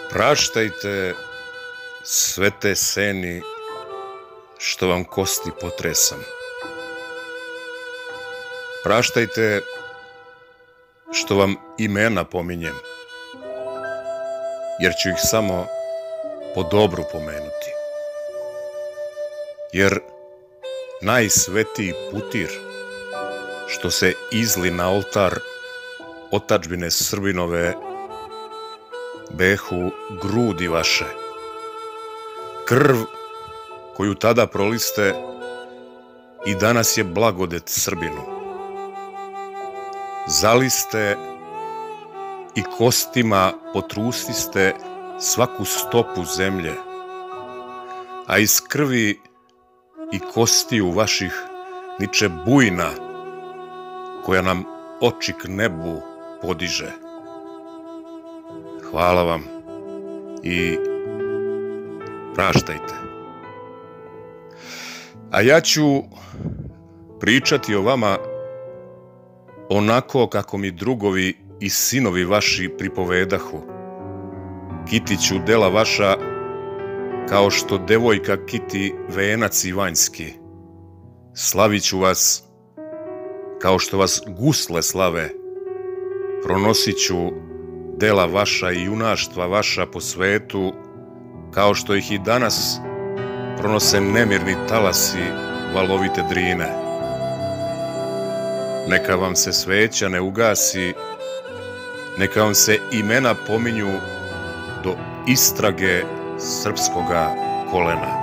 Praštajte sve te seni što vam kosti potresam. Praštajte što vam imena pominjem, jer ću ih samo po dobru pomenuti. Jer najsvetiji putir što se izli na oltar otadžbine Srbinove behu grudi vaše. Krv koju tada proliste i danas je blagodet Srbinu. Zaliste i kostima potrustiste svaku stopu zemlje, a iz krvi i kostiju vaših niče bujna koja nam oči k nebu podiže. Hvala vam i praštajte. A ja ću pričati o vama onako kako mi drugovi i sinovi vaši pripovedahu. Kitiću dela vaša kao što devojka kiti venac ivanjski. Slaviću vas kao što vas gusle slave. Pronosit ću dela vaša i junaštva vaša po svetu, kao što ih i danas pronose nemirni talasi valovite Drine. Neka vam se sveća ne ugasi, neka vam se imena pominju do istrage srpskoga kolena.